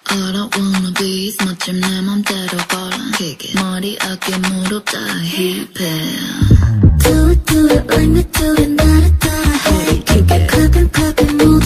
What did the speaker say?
All I wanna be is 멋진 내 맘대로 걸어 머리 어깨 무릎 다 힙해 Do it like me do it 나를 따라해 Keep it clapping clapping